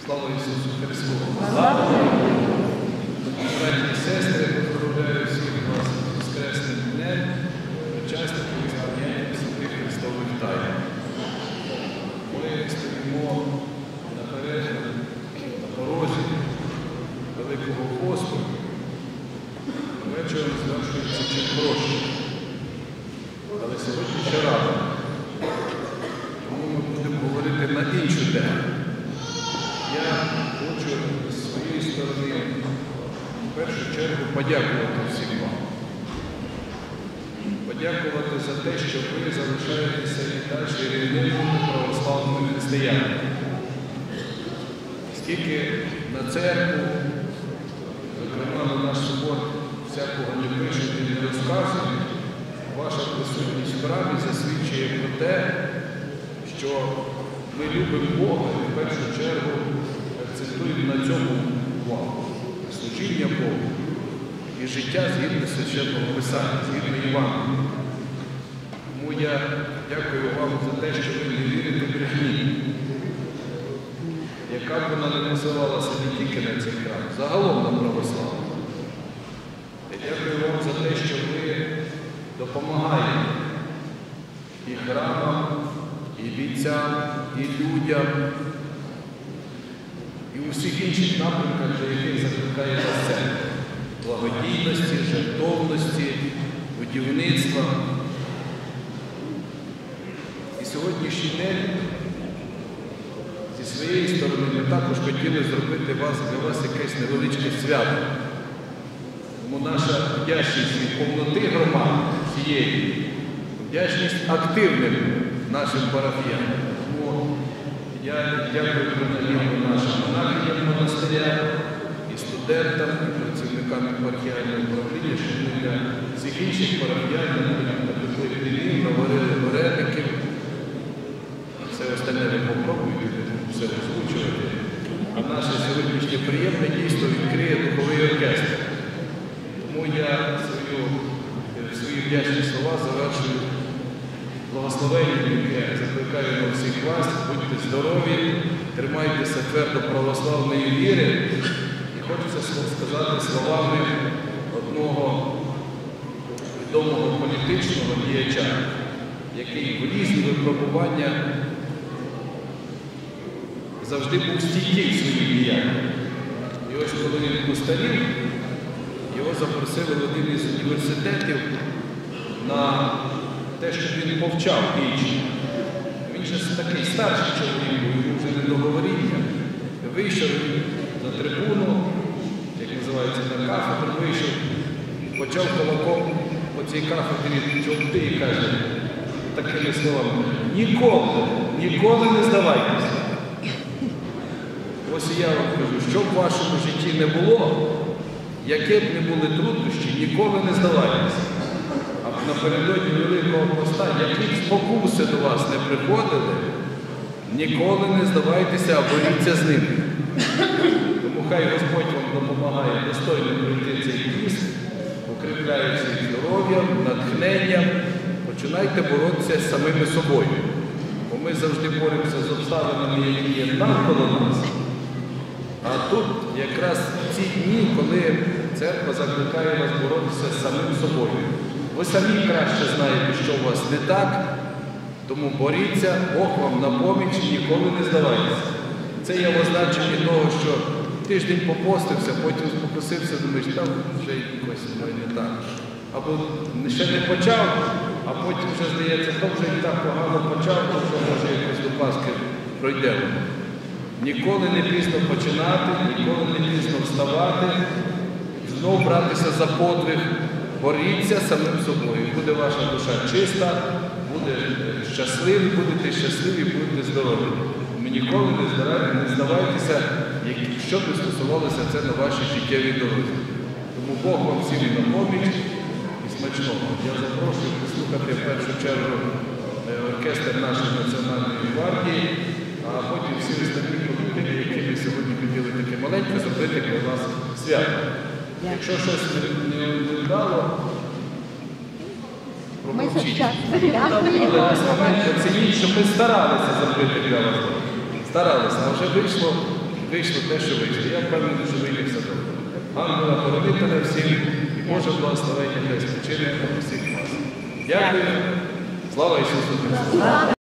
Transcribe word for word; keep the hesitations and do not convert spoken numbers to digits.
Слава Ісусу Христу! Браті і сестри, поздравляю всіх вас з Воскресним днем, учасників ісполнення святих Христових тайн. Ми стоїмо наперед на порозі Великого посту. Вечором звершується чим проще. Але сьогодні ще рано. Тому ми будемо говорити на іншу тему. Я хочу з своєї сторони в першу чергу подякувати всім вам. Подякувати за те, що ви залишаєтеся і далі рівними православними християнами. Скільки на церкву, зокрема на наш собор, всякого не пишуть і не розказують, ваша присутність в храмі засвідчує про те, що ми любимо Бога і в першу чергу акцентуємо на цьому увагу. Служіння Богу і життя згідно Священного Писання, згідно Євангелія. Тому я дякую вам за те, що ви не вірите в брехні, яка б вона не називалася не тільки на цей храм, загалом на православ'я. Я дякую вам за те, що ви допомагаєте і храмам, і бійцям, і людям, і у всіх інших напрямках, за яких закликає вас церква. Благодійності, жертовності, будівництва. І сьогоднішній день зі своєї сторони ми також хотіли зробити вас, для вас якесь невеличке свято. Тому наша вдячність від повноти громади цієї, вдячність активним нашим парафіянам. Тому я дякую принагідно нашим монахиням монастиря, і студентам, і працівникам епархіального управління, що ми для всіх інших парафіянів напекли хлібів, наварили вареників. Все остальне не попробую, все озвучувати. А наше сьогоднішнє приємне дійство відкриє духовий оркестр. Тому я свою, свої вдячні слова завершую благословенням, яке закликаю на всіх вас. Будьте здорові, тримайтеся твердо православної віри. І хочеться сказати словами одного відомого політичного діяча, який в різні випробування завжди був стійкий в своїй діяльності. І ось коли він постарів, його запросили в один із університетів на те, щоб він повчав інших. Він же такий старший чоловік, був, йому вже не до говоріння. Вийшов на трибуну, як називається, на кафедру, вийшов, почав кулаком по цій кафедрі чолти і каже такими словами: ніколи, ніколи не здавайтеся. Ось і я вам кажу, що б в вашому житті не було, яке б не були труднощі, ніколи не здавайтеся. А напередодні Великого Поста, які б спокуси до вас не приходили, ніколи не здавайтеся, а боріться з ними. Тому хай Господь вам допомагає достойно пройти цей піст, укріпляє всіх здоров'ям, натхненням. Починайте боротися з самими собою. Бо ми завжди боремося з обставинами, які є навколо нас. А тут якраз ці дні, коли церква закликає вас боротися з самим собою. Ви самі краще знаєте, що у вас не так, тому боріться, Бог вам на поміч, ніколи не здавайтеся. Це є означення того, що тиждень попостився, потім спокусився, думаєш, там вже якось не так. Або ще не почав, а потім вже здається, то вже і так погано почав, то вже може якось до Пасхи пройдемо. Ніколи не пізно починати, ніколи не пізно вставати, знову братися за подвиг, боріться самим собою. Буде ваша душа чиста, буде щасливі, будете щасливі, будете здорові. Ми ніколи не здавайтеся, що б стосувалося це на вашій життєвій дорозі. Тому Бог вам всім на поміч і смачного. Я запрошую послухати в першу чергу оркестр нашої Національної гвардії, а потім всі остальні колективи, які ми сьогодні хотіли таке маленьке зробити для вас свято. Якщо щось не вдало, промовчіть. Але основне оцініть, що ми старалися зробити для вас. Старалися, а вже вийшло вийшло те, що вийшло. Я впевнений, що вийде все добре. Ангела Хоронителя всім і Боже благословення хай спочине на усіх вас. Дякую. Слава Ісусу Христу!